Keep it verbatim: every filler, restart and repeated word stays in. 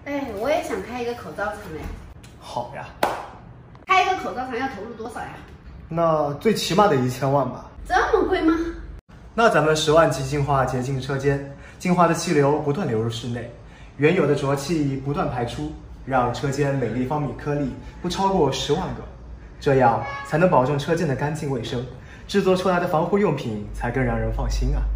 哎，我也想开一个口罩厂哎。 好呀。 开一个口罩厂要投入多少呀？ 那最起码得一千万吧。 这么贵吗？ 那咱们十万级净化洁净车间，净化的气流不断流入室内，原有的浊气不断排出，让车间每立方米颗粒不超过十万个，这样才能保证车间的干净卫生，制作出来的防护用品才更让人放心啊。